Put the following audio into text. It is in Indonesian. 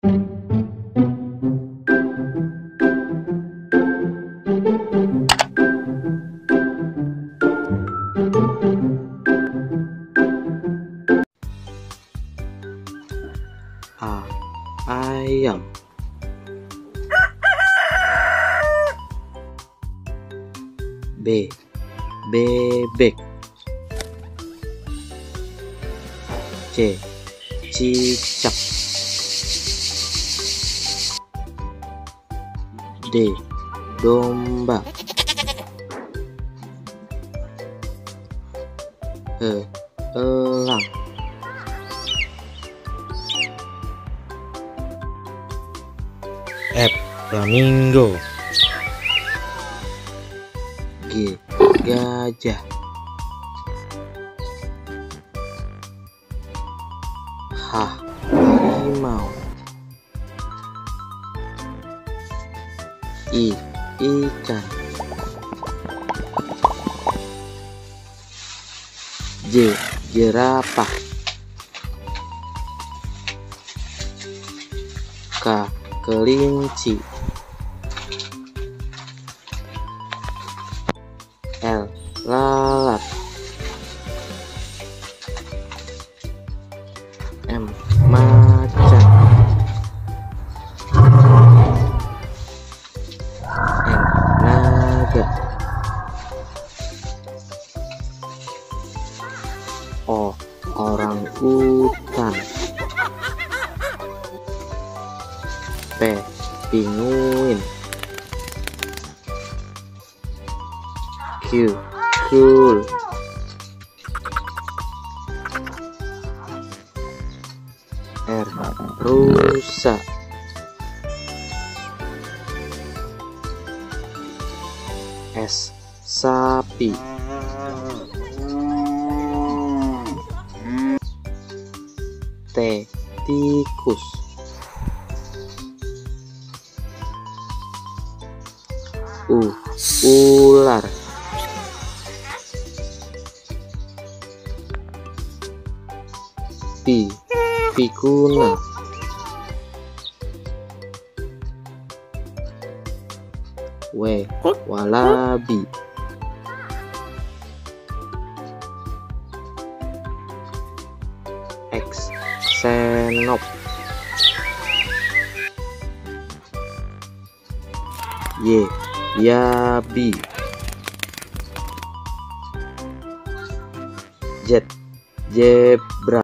A. Ayam. B. Bebek. C. Cicak. D. Domba. E. Elang. F. Flamingo. G. Gajah. H. Harimau. I. Ikan. J. Jerapah. K. Kelinci. L. Lalat. M. Macan. N. Naga. O. Orangutan. P. Pinguin. Q. Cool. R. Rusa. S. Sapi. T. Tikus. U. Ular. P. Pikuna. W. Walabi. X. Senop. Y. Yabi. Z. Zebra.